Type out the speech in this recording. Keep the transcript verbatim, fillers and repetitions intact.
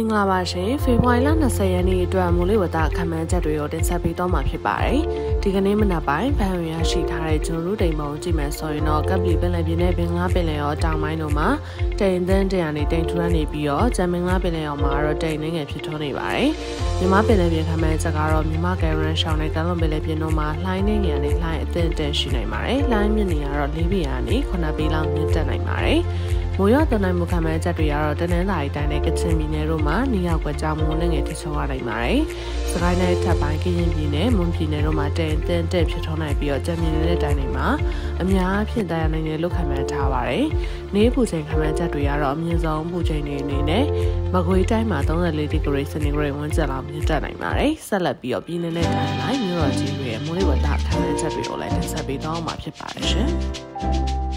င်္ဂလာပါရှင်ဖေဖော်ဝါရီလ၂၀ရက်နေ့အတွက်မိုးလေဝသခန့်မှန်းချက်တွေကိုတင်ဆက်ပေးတော့မှာဖြစ်ပါတယ်ဒီကနေ့မနက်ပိုင်းဗန်ရရရှိထားတဲ့ကျွန်တော်တို့တိမ်မုံကြည့်မယ်ဆိုရင်တော့ကပ်ပလီပင်လယ်ပြင်နဲ့ဘင်္ဂလားပင်လယ်ရောတောင်ပိုင်းတို့မှာတိမ်သန်းတရာနေတိမ်ထူထပ်နေပြီးတော့ဂျမ်ဘင်္ဂလားပင်လယ်ရောမှာတော့တိမ်နှင်းငယ်ဖြစ်ထွန်းနေပါတယ်မြန်မာပင်လယ်ပြင်ခန့်မှန်းချက်ကတော့မြန်မာကယ်ရန်ရှောင်းနဲ့ကမ်းလွန်ပင်လယ်ပြင်တို့မှာလှိုင်းနှင်းငယ်နဲ့လှိုင်းအသင့်တန်ရှိနိုင်ပါတယ်လှိုင်းမြင့်နေရတော့၄ပေကနေခုနှစ်ပေလောက်မြင့်တက်နိုင်ပါတယ်မိုးရွာသွန်းနိုင်မှုခန့်မှန်းချက်တွေကတော့တနင်္လာရီတိုင်းနဲ့ကချင်ပြည်နယ်တို့မှာနေရာကွက်ကြားမိုးနဲ့ငယ်ထချုံရနိုင်ပါတယ်။စကိုင်းတိုင်းထပ်ပိုင်းကရင်ပြည်နယ်၊မွန်ပြည်နယ်တို့မှာတဲအင်းတက်ဖြစ်ထွန်းနိုင်ပြီးတော့ကြံမြင့်နေတဲ့တိုင်းတွေမှာအများအဖြစ်တရားနိုင်တဲ့လုခန့်မှန်းထားပါတယ်။နေပူချိန်ခန့်မှန်းချက်တွေကတော့အမြင့်ဆုံးပူချိန်တွေအနေနဲ့မကွေးတိုင်းမှာ၃၄ဒီဂရီစင်တီဂရိတ်ဝန်းကျင်လောက်မြင့်တက်နိုင်ပါတယ်။ဆက်လက်ပြီးတော့ပြည်နယ်နဲ့တိုင်းတိုင်းမြို့တော်ကြီးတွေရဲ့မိုးလေဝသခန့်မှန်းချက်တွေကိုလည်းတင်ဆက်ပေးတော့မှာဖြစ်ပါတယ်ရှင်။